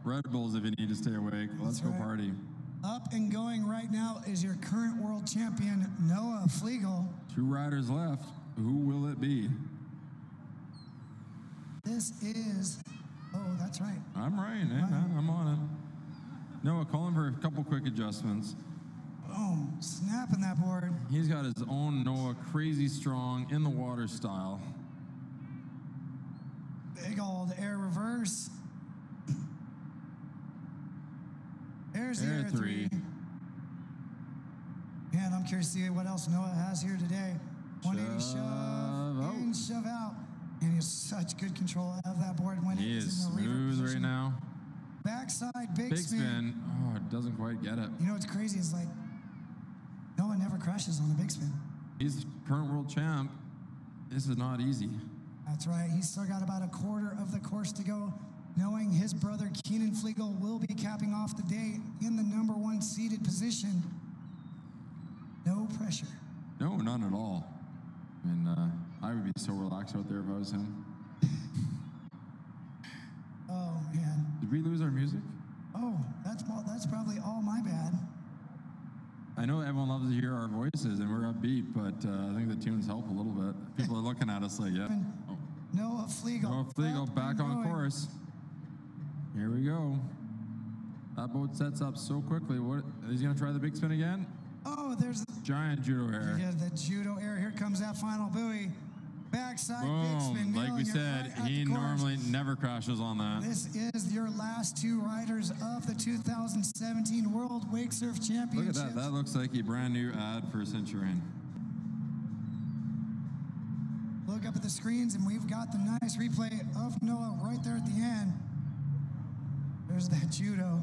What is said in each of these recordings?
Red Bulls if you need to stay awake. Let's go party. Up and going right now is your current world champion, Noah Flegel. 2 riders left. Who will it be? This is, oh, that's right. I'm right, man. I'm on it. Noah, calling for a couple quick adjustments. Boom, snapping that board. He's got his own Noah crazy strong in the water style. Big old air reverse. There's the air 3. Man, I'm curious to see what else Noah has here today. 180 shove and shove out. And he has such good control of that board when he is smooth right now. Backside big spin. Oh, it doesn't quite get it. You know what's crazy is like Noah never crashes on the big spin. He's the current world champ. This is not easy. That's right. He's still got about a quarter of the course to go, knowing his brother Keenan Flegel will be capping off the day in the #1 seeded position. No pressure. No, none at all. And I would be so relaxed out there if I was him. Oh, man. Did we lose our music? Oh, that's probably all my bad. I know everyone loves to hear our voices and we're upbeat, but I think the tunes help a little bit. People are looking at us like, yeah. Oh. Noah Flegel. Noah Flegel back on course. Here we go. That boat sets up so quickly. What? He's going to try the big spin again? Oh, there's the giant judo air. Yeah, the judo air. Here comes that final buoy. Backside big spin. Like we said, he normally never crashes on that. This is your last 2 riders of the 2017 World Wake Surf Championships. Look at that. That looks like a brand new ad for Centurion. Look up at the screens, and we've got the nice replay of Noah right there at the end. There's that judo.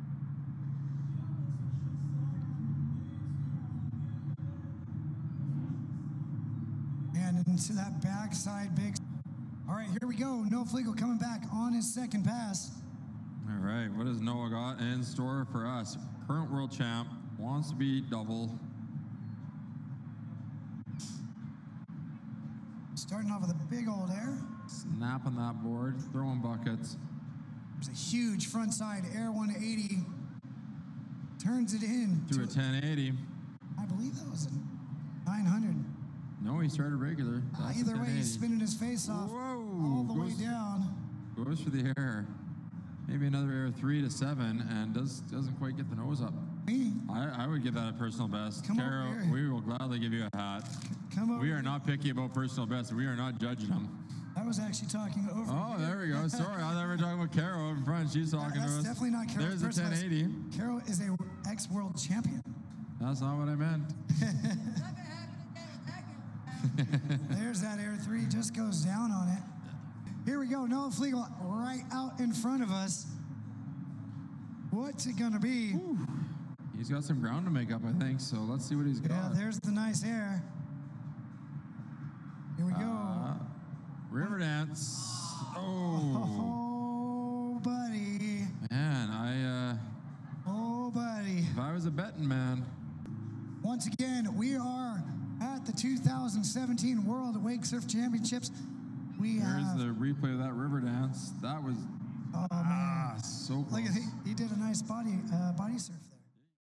And into that backside big. All right, here we go. Noah Flegel coming back on his second pass. All right, what has Noah got in store for us? Current world champ, wants to be double. Starting off with a big old air. Snapping that board, throwing buckets. There's a huge front side air 180. Turns it in. To a 1080. I believe that was a 900. No, he started regular. Either way, he's spinning his face off. Whoa, all the way down. Goes for the air. Maybe another air 3 to 7 and doesn't quite get the nose up. Me? I would give that a personal best. Come Caro, over here. we will gladly give you a hat. Come over. We are not picky about personal best. We are not judging them. I was actually talking over. Oh, there we go. Sorry, I thought we were talking about Caro in front. She's talking to us. That's definitely not Caro. There's a 1080. Caro is a ex-world champion. That's not what I meant. There's that air 3, just goes down on it. Here we go, Noah Flegel right out in front of us. What's it gonna be? Ooh. He's got some ground to make up, I think, so let's see what he's got. Yeah, there's the nice air. Here we go. River dance. Oh, buddy. Man, oh, buddy. If I was a betting man. Once again, we are at the 2017 World Wake Surf Championships. There's the replay of that river dance. That was man. So close. Look at he did a nice body surf there.